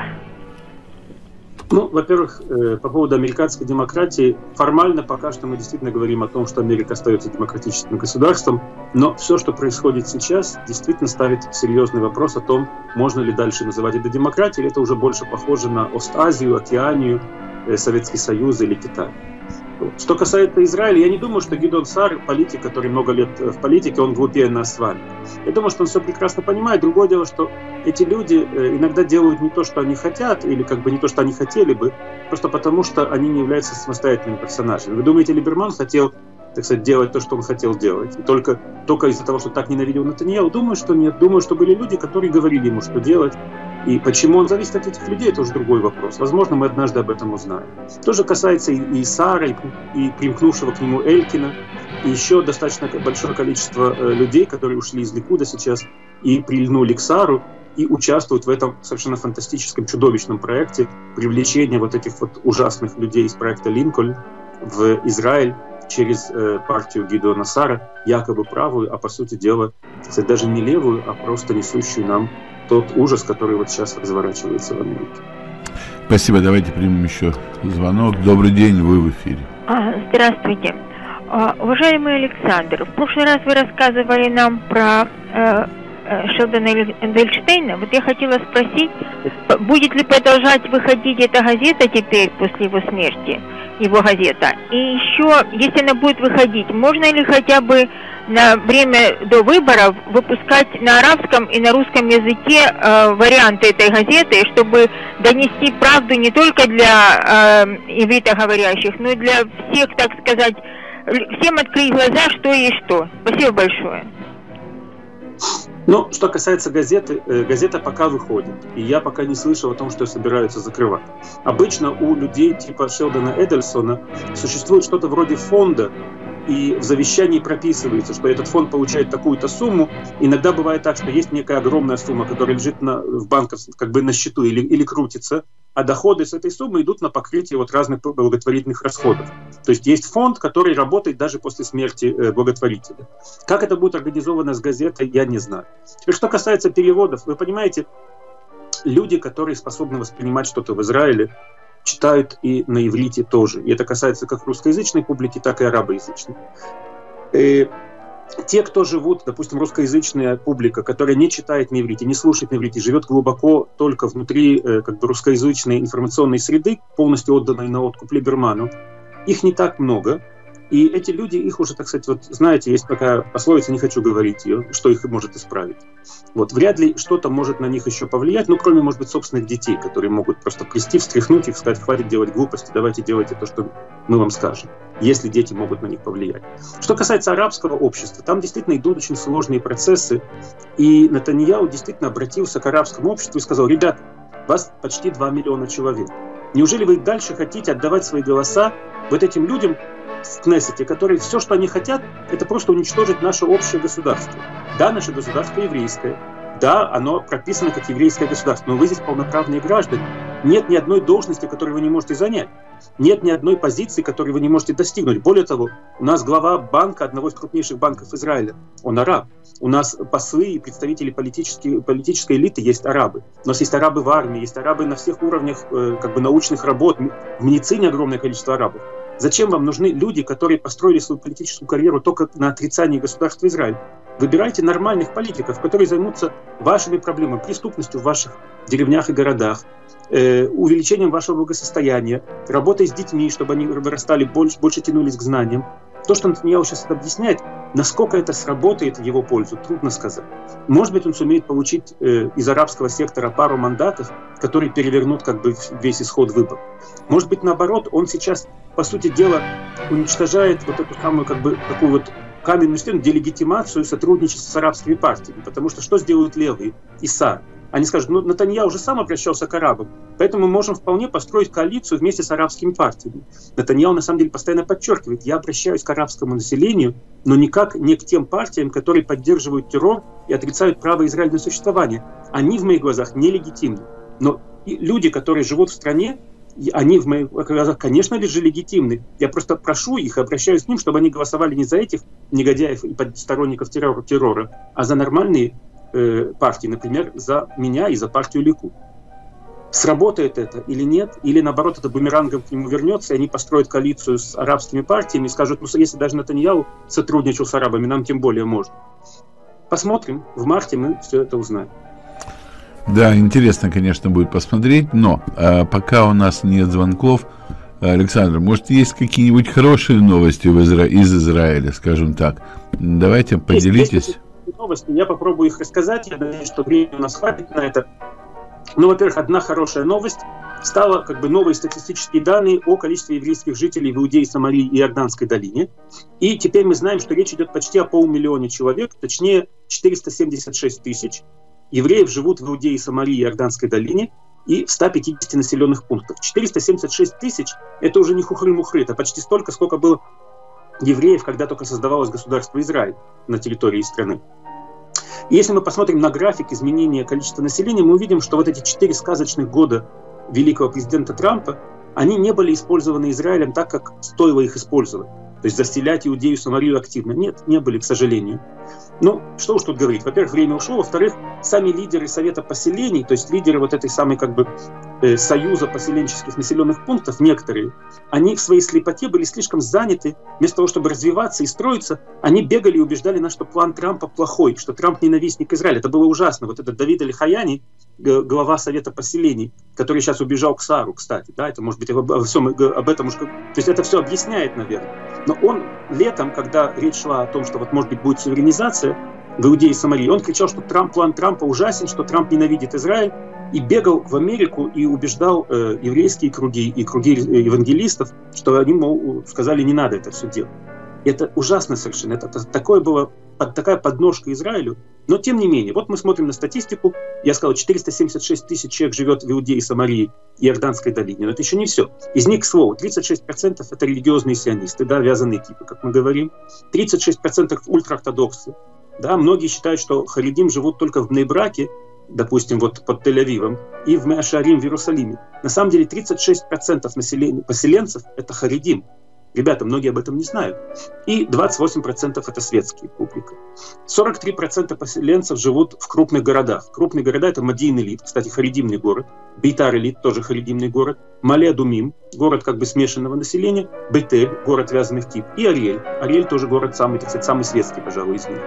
Ну, во-первых, э, по поводу американской демократии, формально пока что мы действительно говорим о том, что Америка остается демократическим государством, но все, что происходит сейчас, действительно ставит серьезный вопрос о том, можно ли дальше называть это демократией, или это уже больше похоже на Ост-Азию, Океанию, э, Советский Союз или Китай. Что касается Израиля, я не думаю, что Гидеон Саар, политик, который много лет в политике, он глупее нас с вами. Я думаю, что он все прекрасно понимает. Другое дело, что эти люди иногда делают не то, что они хотят, или как бы не то, что они хотели бы, просто потому, что они не являются самостоятельными персонажами. Вы думаете, Либерман хотел, так сказать, делать то, что он хотел делать, и только, только из-за того, что так ненавидел Нетаньяху? Думаю, что нет. Думаю, что были люди, которые говорили ему, что делать. И почему он зависит от этих людей, это уже другой вопрос. Возможно, мы однажды об этом узнаем. То же касается и, и Саара, и, и примкнувшего к нему Элькина, и еще достаточно большое количество э, людей, которые ушли из Ликуда сейчас и прильнули к Саару, и участвуют в этом совершенно фантастическом, чудовищном проекте привлечения вот этих вот ужасных людей из проекта «Линкольн» в Израиль через э, партию Гидеона Саара, якобы правую, а по сути дела, кстати, даже не левую, а просто несущую нам тот ужас, который вот сейчас разворачивается в Америке. Спасибо. Давайте примем еще звонок. Добрый день, вы в эфире. А, здравствуйте. А, уважаемый Александр, в прошлый раз вы рассказывали нам про э, Шелдона Эдельштейна. Вот я хотела спросить, будет ли продолжать выходить эта газета теперь после его смерти, его газета? И еще, если она будет выходить, можно ли хотя бы на время до выборов выпускать на арабском и на русском языке э, варианты этой газеты, чтобы донести правду не только для э, ивритоговорящих, но и для всех, так сказать, всем открыть глаза, что и что. Спасибо большое. Ну, что касается газеты, э, газета пока выходит, и я пока не слышал о том, что ее собираются закрывать. Обычно у людей типа Шелдона Эдельсона существует что-то вроде фонда, и в завещании прописывается, что этот фонд получает такую-то сумму. Иногда бывает так, что есть некая огромная сумма, которая лежит на, в банках как бы на счету или, или крутится, а доходы с этой суммы идут на покрытие вот разных благотворительных расходов. То есть есть фонд, который работает даже после смерти э, благотворителя. Как это будет организовано с газетой, я не знаю. Теперь, что касается переводов, вы понимаете, люди, которые способны воспринимать что-то в Израиле, читают и на иврите тоже. И это касается как русскоязычной публики, так и арабоязычной. И те, кто живут, допустим, русскоязычная публика, которая не читает на иврите, не слушает на иврите, живет глубоко только внутри как бы, русскоязычной информационной среды, полностью отданной на откуп Либерману, их не так много. И эти люди, их уже, так сказать, вот знаете, есть такая пословица, не хочу говорить ее, что их может исправить. Вот, вряд ли что-то может на них еще повлиять, ну, кроме, может быть, собственных детей, которые могут просто прийти, встряхнуть их, сказать, хватит делать глупости, давайте делайте то, что мы вам скажем, если дети могут на них повлиять. Что касается арабского общества, там действительно идут очень сложные процессы, и Нетаньяху действительно обратился к арабскому обществу и сказал: ребят, вас почти два миллиона человек. Неужели вы дальше хотите отдавать свои голоса вот этим людям в Кнессете, которые все, что они хотят, это просто уничтожить наше общее государство. Да, наше государство еврейское, да, оно прописано как еврейское государство, но вы здесь полноправные граждане. Нет ни одной должности, которую вы не можете занять. Нет ни одной позиции, которую вы не можете достигнуть. Более того, у нас глава банка, одного из крупнейших банков Израиля, он араб. У нас послы и представители политической, политической элиты есть арабы. У нас есть арабы в армии, есть арабы на всех уровнях э, как бы научных работ. В медицине огромное количество арабов. Зачем вам нужны люди, которые построили свою политическую карьеру только на отрицании государства Израиль? Выбирайте нормальных политиков, которые займутся вашими проблемами, преступностью в ваших деревнях и городах, э, увеличением вашего благосостояния, работой с детьми, чтобы они вырастали, больше, больше тянулись к знаниям. То, что Нетаньяху сейчас это объясняет, насколько это сработает в его пользу, трудно сказать. Может быть, он сумеет получить э, из арабского сектора пару мандатов, которые перевернут как бы весь исход выборов. Может быть, наоборот, он сейчас, по сути дела, уничтожает вот эту самую как бы такую вот каменную стену, делегитимацию сотрудничества с арабскими партиями. Потому что что сделают левые и Саар? Они скажут: ну, Нетаньяху уже сам обращался к арабам, поэтому мы можем вполне построить коалицию вместе с арабскими партиями. Нетаньяху на самом деле постоянно подчеркивает: я обращаюсь к арабскому населению, но никак не к тем партиям, которые поддерживают террор и отрицают право Израиля на существование. Они в моих глазах нелегитимны. Но люди, которые живут в стране, они в моих глазах, конечно же, легитимны. Я просто прошу их, обращаюсь к ним, чтобы они голосовали не за этих негодяев и сторонников террора, террора а за нормальные э, партии, например, за меня и за партию Ликуд. Сработает это или нет, или наоборот это бумерангом к нему вернется, и они построят коалицию с арабскими партиями и скажут: ну, если даже Нетаньяху сотрудничал с арабами, нам тем более можно. Посмотрим, в марте мы все это узнаем. Да, интересно, конечно, будет посмотреть, но а, пока у нас нет звонков, Александр, может, есть какие-нибудь хорошие новости в Изра... из Израиля, скажем так? Давайте, поделитесь. Есть, есть новости, я попробую их рассказать, я надеюсь, что времени у нас хватит на это. Ну, во-первых, одна хорошая новость. Стало как бы новые статистические данные о количестве еврейских жителей в Иудее, Самарии и Иорданской долине. И теперь мы знаем, что речь идет почти о полумиллионе человек, точнее четыреста семьдесят шесть тысяч. Евреев живут в Иудее, Самарии и Иорданской долине и в ста пятидесяти населенных пунктах. четыреста семьдесят шесть тысяч – это уже не хухры-мухры, это почти столько, сколько было евреев, когда только создавалось государство Израиль на территории страны. И если мы посмотрим на график изменения количества населения, мы увидим, что вот эти четыре сказочных года великого президента Трампа, они не были использованы Израилем так, как стоило их использовать. то есть заселять Иудею и Самарию активно. Нет, не были, к сожалению. Ну, что уж тут говорить. Во-первых, время ушло. Во-вторых, сами лидеры Совета поселений, то есть лидеры вот этой самой как бы э, союза поселенческих населенных пунктов, некоторые, они в своей слепоте были слишком заняты. Вместо того, чтобы развиваться и строиться, они бегали и убеждали нас, что план Трампа плохой, что Трамп ненавистник Израиля. Это было ужасно. Вот этот Давид Аль-Хаяни, глава Совета поселений, который сейчас убежал к Сару, кстати, да, это может быть обо всем, об этом уж, то есть это все объясняет, наверное. Но он летом, когда речь шла о том, что вот может быть будет суверенизация в Иудее и Самарии, он кричал, что Трамп, план Трампа ужасен, что Трамп ненавидит Израиль, и бегал в Америку и убеждал э, еврейские круги и круги евангелистов, что они, мол, сказали, не надо это все делать. Это ужасно совершенно, это, это такое было, такая подножка Израилю. Но тем не менее, вот мы смотрим на статистику, я сказал, четыреста семьдесят шесть тысяч человек живет в Иудее, Самарии и Иорданской долине, но это еще не все. Из них, к слову, тридцать шесть процентов это религиозные сионисты, да, вязаные типы, как мы говорим, тридцать шесть процентов ультраортодоксы, да, многие считают, что харидим живут только в Бней-Браке, допустим, вот под Тель-Авивом, и в Меа-Шаарим в Иерусалиме. На самом деле тридцать шесть процентов населения, поселенцев это харидим. Ребята, многие об этом не знают. И двадцать восемь процентов это светские публика. сорок три процента поселенцев живут в крупных городах. Крупные города — это Модиин-Илит, кстати, харидимный город. Бейтар-Илит, тоже харидимный город. Мале-Адумим, город как бы смешанного населения. Бейтель, город вязаных кип. И Ариэль. Ариэль тоже город самый, так сказать, самый светский, пожалуй, из них.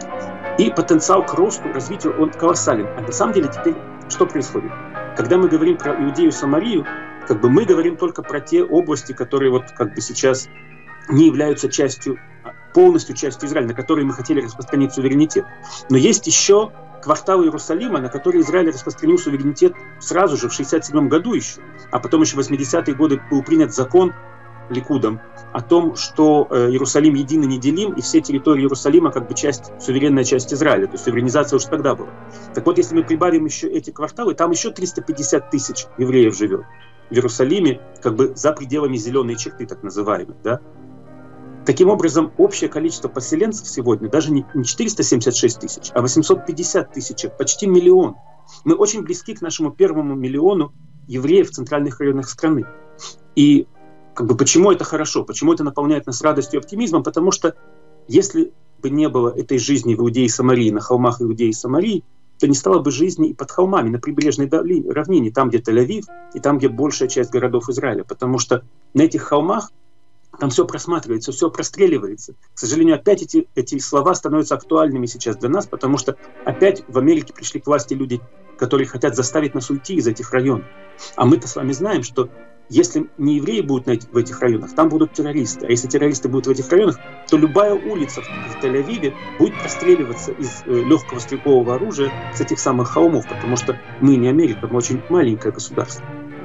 И потенциал к росту, развитию, он колоссален. А на самом деле теперь что происходит? Когда мы говорим про Иудею и Самарию, как бы мы говорим только про те области, которые вот как бы сейчас не являются частью, полностью частью Израиля, на которые мы хотели распространить суверенитет. Но есть еще кварталы Иерусалима, на которые Израиль распространил суверенитет сразу же, в шестьдесят седьмом году еще. А потом еще в восьмидесятые годы был принят закон Ликудом о том, что э, Иерусалим един и неделим, и все территории Иерусалима как бы часть, суверенная часть Израиля. То есть суверенизация уже тогда была. Так вот, если мы прибавим еще эти кварталы, там еще триста пятьдесят тысяч евреев живет в Иерусалиме, как бы за пределами зеленой черты, так называемой, да? Таким образом, общее количество поселенцев сегодня даже не четыреста семьдесят шесть тысяч, а восемьсот пятьдесят тысяч, почти миллион. Мы очень близки к нашему первому миллиону евреев в центральных районах страны. И как бы почему это хорошо, почему это наполняет нас радостью и оптимизмом? Потому что если бы не было этой жизни в Иудее и Самарии, на холмах Иудеи и Самарии, то не стало бы жизни и под холмами, на прибрежной равнине, там, где Тель-Авив, и там, где большая часть городов Израиля. Потому что на этих холмах там все просматривается, все простреливается. К сожалению, опять эти, эти слова становятся актуальными сейчас для нас, потому что опять в Америке пришли к власти люди, которые хотят заставить нас уйти из этих районов. А мы-то с вами знаем, что если не евреи будут в этих районах, там будут террористы. А если террористы будут в этих районах, то любая улица в Тель-Авиве будет простреливаться из э, легкого стрелкового оружия с этих самых холмов, потому что мы не Америка, мы очень маленькое государство.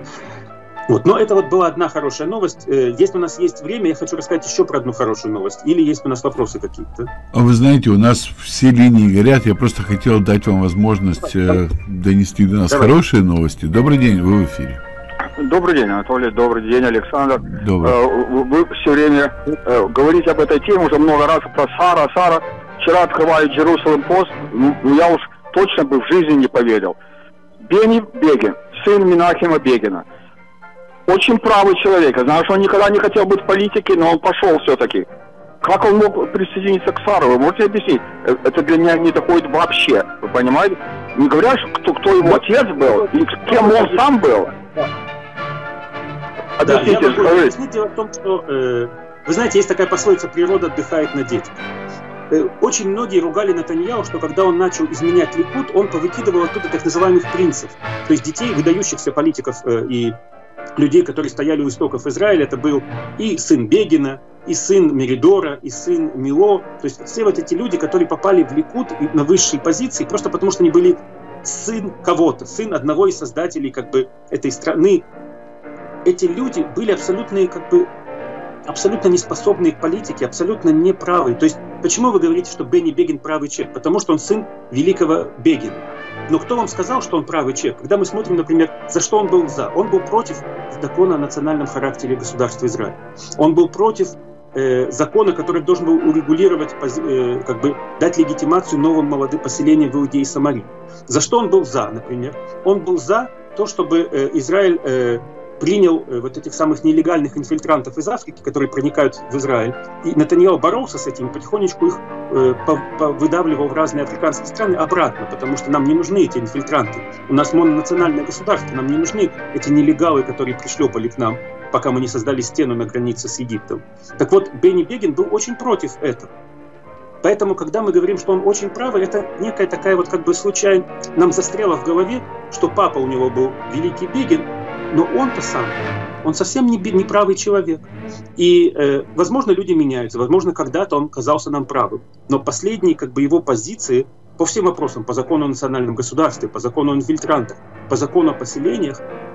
Вот. Но это вот была одна хорошая новость. Если у нас есть время, я хочу рассказать еще про одну хорошую новость. Или есть у нас вопросы какие-то? А вы знаете, у нас все линии горят. Я просто хотел дать вам возможность э, донести до нас Давай. хорошие новости. Добрый день, вы в эфире. Добрый день, Анатолий. Добрый день, Александр. Добрый. Вы все время говорите об этой теме уже много раз про Сара. Сара. Вчера открываю Jerusalem Post. Ну, я уж точно бы в жизни не поверил. Бенни Бегин, сын Менахема Бегина. Очень правый человек. Я знаю, что он никогда не хотел быть в политике, но он пошел все-таки. Как он мог присоединиться к Сару? Вы можете объяснить? Это для меня не доходит вообще. Вы понимаете? Не говорят, кто, кто его отец был и кем он сам был. Да, я могу объяснить. Дело в том, что, э, вы знаете, есть такая пословица «природа отдыхает на детях». Э, очень многие ругали Нетаньяху, что когда он начал изменять Ликуд, он повыкидывал оттуда так называемых принцев. То есть детей, выдающихся политиков э, и людей, которые стояли у истоков Израиля. Это был и сын Бегина, и сын Меридора, и сын Мило. То есть все вот эти люди, которые попали в Ликуд на высшие позиции, просто потому что они были сын кого-то, сын одного из создателей как бы этой страны. Эти люди были абсолютно, как бы, абсолютно неспособные к политике, абсолютно неправые. То есть почему вы говорите, что Бенни Бегин правый человек? Потому что он сын великого Бегина. Но кто вам сказал, что он правый человек? Когда мы смотрим, например, за что он был за? Он был против закона о национальном характере государства Израиль. Он был против э, закона, который должен был урегулировать, э, как бы дать легитимацию новым молодым поселениям в Иудее и Самарии. За что он был за, например? Он был за то, чтобы э, Израиль э, принял вот этих самых нелегальных инфильтрантов из Африки, которые проникают в Израиль. И Нетаньяху боролся с этим, потихонечку их выдавливал в разные африканские страны обратно, потому что нам не нужны эти инфильтранты. У нас мононациональное государство, нам не нужны эти нелегалы, которые пришлепали к нам, пока мы не создали стену на границе с Египтом. Так вот, Бенни Бегин был очень против этого. Поэтому, когда мы говорим, что он очень правый, это некая такая вот как бы случайно нам застряла в голове, что папа у него был великий Бегин, но он-то сам, он совсем не, не правый человек. И, э, возможно, люди меняются, возможно, когда-то он казался нам правым. Но последние как бы его позиции по всем вопросам, по закону о национальном государстве, по закону о инфильтрантах, по закону о поселениях,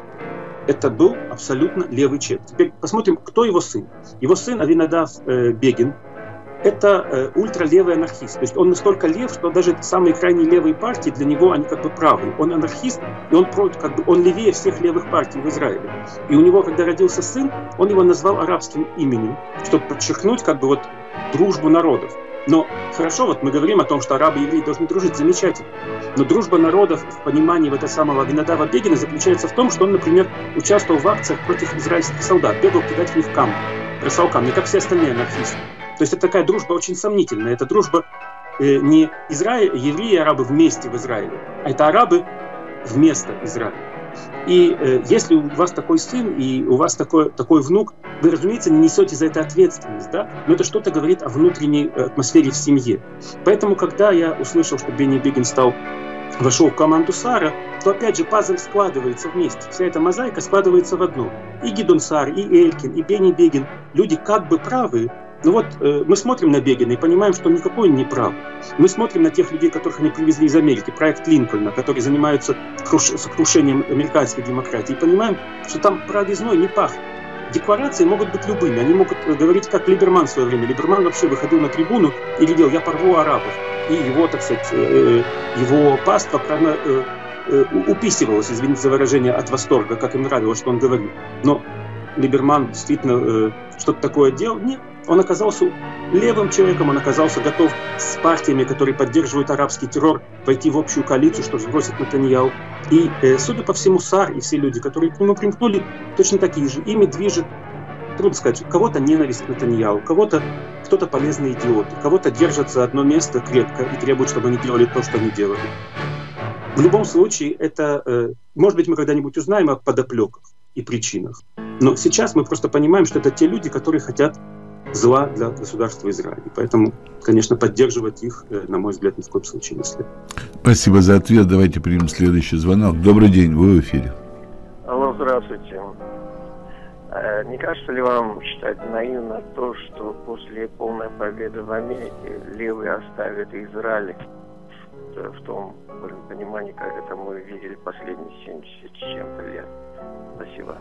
это был абсолютно левый человек. Теперь посмотрим, кто его сын. Его сын Авинадав э, Бегин. Это э, ультралевый анархист. То есть он настолько лев, что даже самые крайне левые партии для него, они как бы правые. Он анархист, и он, как бы, он левее всех левых партий в Израиле. И у него, когда родился сын, он его назвал арабским именем, чтобы подчеркнуть как бы вот дружбу народов. Но хорошо, вот мы говорим о том, что арабы и евреи должны дружить, замечательно. Но дружба народов в понимании вот этого самого Авинадава Бегина заключается в том, что он, например, участвовал в акциях против израильских солдат, бегал кидать в них камни, бросал камни, как все остальные анархисты. То есть это такая дружба очень сомнительная. Это дружба э, не Израиль, евреи и арабы вместе в Израиле, а это арабы вместо Израиля. И э, если у вас такой сын и у вас такой, такой внук, вы, разумеется, не несете за это ответственность, да? Но это что-то говорит о внутренней атмосфере в семье. Поэтому, когда я услышал, что Бенни Бегин стал, вошел в команду Саара, то опять же пазл складывается вместе. Вся эта мозаика складывается в одно. И Гидон Саар, и Элькин, и Бенни Бегин, люди как бы правые. Ну вот э, мы смотрим на Бегина и понимаем, что он никакой не прав. Мы смотрим на тех людей, которых они привезли из Америки, проект Линкольна, которые занимаются круш... сокрушением американской демократии, и понимаем, что там правизной не пахнет. Декларации могут быть любыми, они могут говорить, как Либерман в свое время. Либерман вообще выходил на трибуну и говорил: я порву арабов. И его, так сказать, э, его паства прямо э, э, уписывалась, извините за выражение, от восторга, как им нравилось, что он говорил. Но Либерман действительно э, что-то такое делал? Нет. Он оказался левым человеком, он оказался готов с партиями, которые поддерживают арабский террор, пойти в общую коалицию, чтобы сбросить Нетаньяху. И, э, судя по всему, Саар и все люди, которые к нему примкнули, точно такие же. Ими движет, трудно сказать, у кого-то ненависть к Нетаньяху, у кого-то кто-то полезные идиоты, кого-то держат за одно место крепко и требуют, чтобы они делали то, что они делали. В любом случае, это, э, может быть, мы когда-нибудь узнаем о подоплеках и причинах. Но сейчас мы просто понимаем, что это те люди, которые хотят зла для государства Израиля. Поэтому, конечно, поддерживать их, на мой взгляд, ни в коем случае не следует. Спасибо за ответ. Давайте примем следующий звонок. Добрый день, вы в эфире. Алло, здравствуйте. Не кажется ли вам считать наивно то, что после полной победы в Америке левые оставят Израиль в том понимании, как это мы видели последние семьдесят с чем-то лет? Спасибо.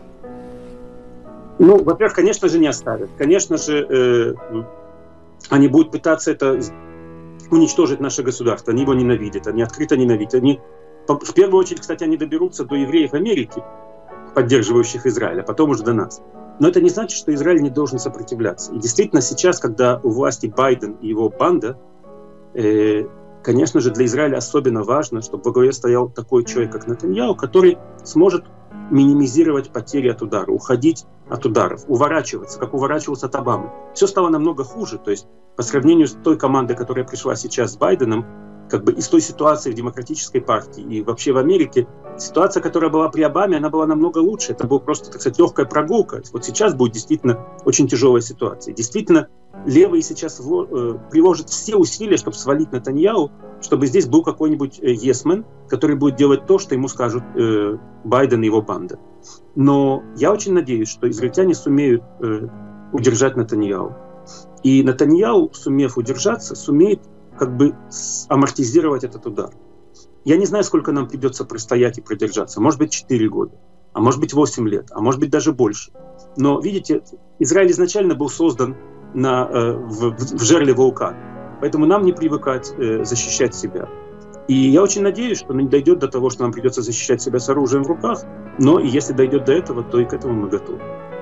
Ну, во-первых, конечно же, не оставят. Конечно же, э, они будут пытаться это уничтожить наше государство. Они его ненавидят, они открыто ненавидят. Они, в первую очередь, кстати, они доберутся до евреев Америки, поддерживающих Израиль, а потом уже до нас. Но это не значит, что Израиль не должен сопротивляться. И действительно, сейчас, когда у власти Байден и его банда, э, конечно же, для Израиля особенно важно, чтобы во главе стоял такой человек, как Нетаньяху, который сможет минимизировать потери от удара, уходить от ударов, уворачиваться, как уворачивался от Обамы. Все стало намного хуже. То есть по сравнению с той командой, которая пришла сейчас с Байденом, как бы и с той ситуацией в Демократической партии и вообще в Америке, ситуация, которая была при Обаме, она была намного лучше. Это была просто, так сказать, легкая прогулка. Вот сейчас будет действительно очень тяжелая ситуация. Действительно, левые сейчас э, приложат все усилия, чтобы свалить Нетаньяху, чтобы здесь был какой-нибудь есмен, который будет делать то, что ему скажут э, Байден и его банда. Но я очень надеюсь, что израильтяне сумеют э, удержать Нетаньяху. И Нетаньяху, сумев удержаться, сумеет как бы амортизировать этот удар. Я не знаю, сколько нам придется простоять и продержаться. Может быть, четыре года, а может быть, восемь лет, а может быть, даже больше. Но, видите, Израиль изначально был создан на, э, в, в жерле вулкана. Поэтому нам не привыкать э, защищать себя. И я очень надеюсь, что не дойдет до того, что нам придется защищать себя с оружием в руках, но и если дойдет до этого, то и к этому мы готовы.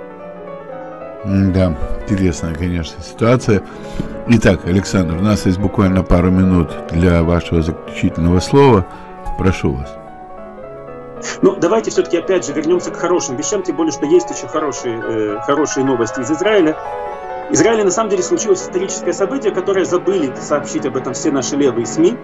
Да, интересная, конечно, ситуация. Итак, Александр, у нас есть буквально пару минут для вашего заключительного слова. Прошу вас. Но давайте все-таки опять же вернемся к хорошим вещам, тем более, что есть еще хорошие, э, хорошие новости из Израиля. В Израиле на самом деле случилось историческое событие, которое забыли сообщить об этом все наши левые СМИ.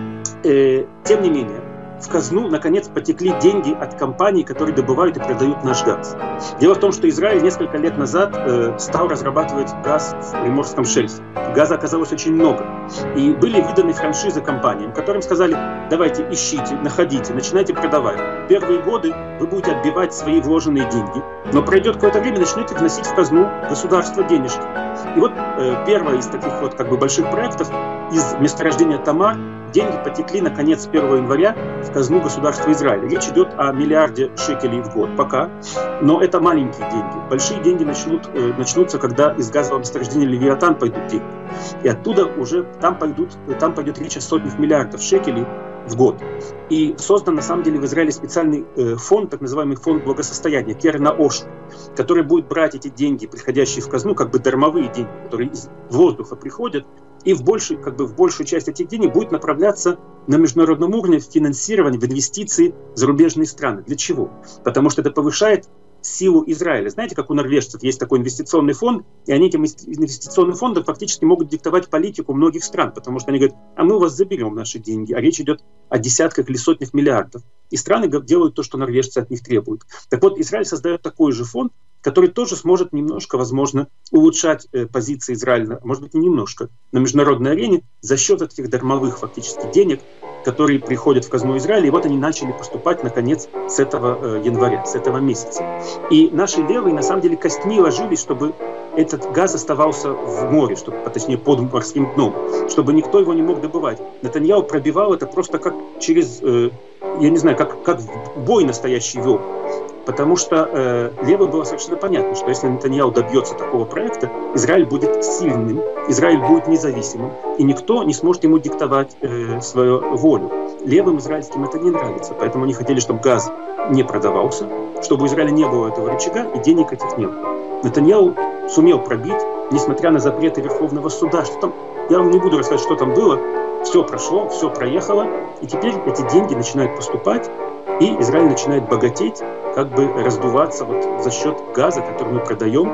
Э, тем не менее, в казну, наконец, потекли деньги от компаний, которые добывают и продают наш газ. Дело в том, что Израиль несколько лет назад э, стал разрабатывать газ в Приморском шельфе. Газа оказалось очень много. И были выданы франшизы компаниям, которым сказали: давайте, ищите, находите, начинайте продавать. Первые годы вы будете отбивать свои вложенные деньги, но пройдет какое-то время, начнете вносить в казну государства денежки. И вот э, первое из таких вот как бы больших проектов из месторождения Тамар. Деньги потекли, наконец, с первого января в казну государства Израиля. Речь идет о миллиарде шекелей в год пока, но это маленькие деньги. Большие деньги начнут, э, начнутся, когда из газового месторождения Левиатан пойдут деньги. И оттуда уже там, пойдут, там пойдет речь о сотнях миллиардов шекелей в год. И создан, на самом деле, в Израиле специальный э, фонд, так называемый фонд благосостояния, Керна Ошер, который будет брать эти деньги, приходящие в казну, как бы дармовые деньги, которые из воздуха приходят, и в большей, как бы в большую часть этих денег будет направляться на международном уровне в финансирование, в инвестиции в зарубежные страны. Для чего? Потому что это повышает силу Израиля. Знаете, как у норвежцев есть такой инвестиционный фонд, и они этим инвестиционным фондом фактически могут диктовать политику многих стран, потому что они говорят: а мы у вас заберем наши деньги, а речь идет о десятках или сотнях миллиардов. И страны делают то, что норвежцы от них требуют. Так вот, Израиль создает такой же фонд, который тоже сможет немножко, возможно, улучшать э, позиции Израиля, может быть, не немножко, на международной арене за счет этих дармовых фактически денег, которые приходят в казну Израиля. И вот они начали поступать, наконец, с этого э, января, с этого месяца. И наши левые, на самом деле, костьми ложились, чтобы этот газ оставался в море, чтобы, точнее, под морским дном, чтобы никто его не мог добывать. Нетаньяху пробивал это просто как через, э, я не знаю, как, как бой настоящий вел. Потому что э, левым было совершенно понятно, что если Нетаньяху добьется такого проекта, Израиль будет сильным, Израиль будет независимым, и никто не сможет ему диктовать э, свою волю. Левым израильским это не нравится, поэтому они хотели, чтобы газ не продавался, чтобы у Израиля не было этого рычага и денег этих не было. Нетаньяху сумел пробить, несмотря на запреты Верховного суда. Что там, я вам не буду рассказывать, что там было. Все прошло, все проехало, и теперь эти деньги начинают поступать, и Израиль начинает богатеть, как бы раздуваться вот за счет газа, который мы продаем.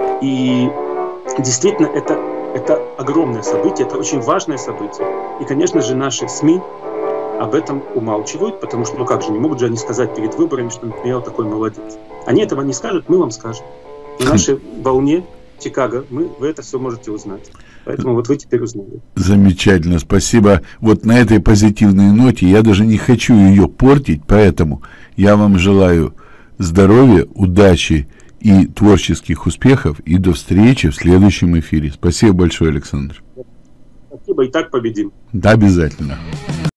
И действительно, это, это огромное событие, это очень важное событие. И, конечно же, наши СМИ об этом умалчивают, потому что, ну как же, не могут же они сказать перед выборами, что Нетаньяху такой молодец. Они этого не скажут, мы вам скажем. На нашей волне Чикаго мы, вы это все можете узнать. Поэтому вот вы теперь узнали. Замечательно, спасибо. Вот на этой позитивной ноте я даже не хочу ее портить, поэтому я вам желаю здоровья, удачи и творческих успехов, и до встречи в следующем эфире. Спасибо большое, Александр. Спасибо, и так победим. Да, обязательно.